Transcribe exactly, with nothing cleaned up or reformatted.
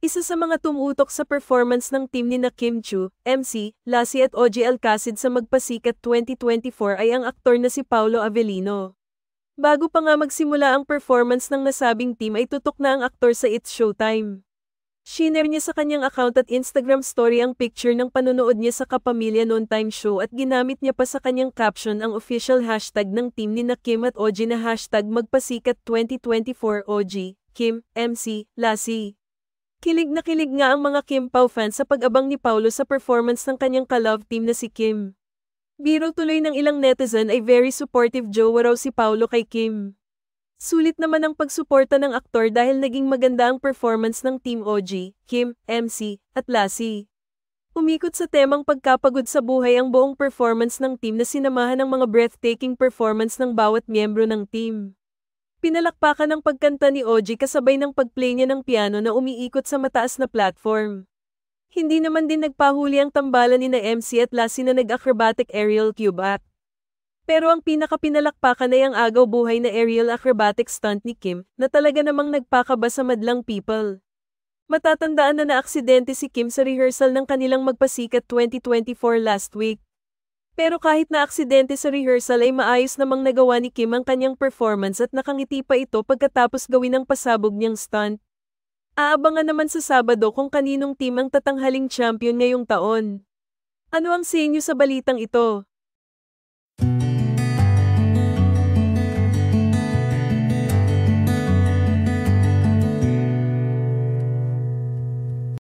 Isa sa mga tumutok sa performance ng team ni na Kim Chu, M C, Lassie at O G Alcacid sa Magpasikat twenty twenty-four ay ang aktor na si Paolo Avellino. Bago pa nga magsimula ang performance ng nasabing team ay tutok na ang aktor sa It's Showtime. Shinare niya sa kanyang account at Instagram story ang picture ng panonood niya sa Kapamilya Noon Time Show at ginamit niya pa sa kanyang caption ang official hashtag ng team ni na Kim at O G na hashtag Magpasikat twenty twenty-four O G, Kim, M C, Lassie. Kilig na kilig nga ang mga Kim Pao fans sa pag-abang ni Paolo sa performance ng kanyang ka-love team na si Kim. Biro tuloy ng ilang netizen ay very supportive jowa raw si Paolo kay Kim. Sulit naman ang pagsuporta ng aktor dahil naging maganda ang performance ng Team O G, Kim, M C, at Lassie. Umikot sa temang pagkapagod sa buhay ang buong performance ng team na sinamahan ng mga breathtaking performance ng bawat miyembro ng team. Pinalakpakan ang pagkanta ni O G kasabay ng pagplay niya ng piano na umiikot sa mataas na platform. Hindi naman din nagpahuli ang tambalan ni na M C at Lassie na nag-acrobatic aerial cube act. Pero ang pinakapinalakpakan ay ang agaw buhay na aerial acrobatic stunt ni Kim na talaga namang nagpakaba sa madlang people. Matatandaan na naaksidente si Kim sa rehearsal ng kanilang Magpasikat twenty twenty-four last week. Pero kahit na aksidente sa rehearsal ay maayos namang nagawa ni Kim ang kanyang performance at nakangiti pa ito pagkatapos gawin ang pasabog niyang stunt. Aabangan naman sa Sabado kung kaninong team ang tatanghaling champion ngayong taon. Ano ang sa inyo sa balitang ito?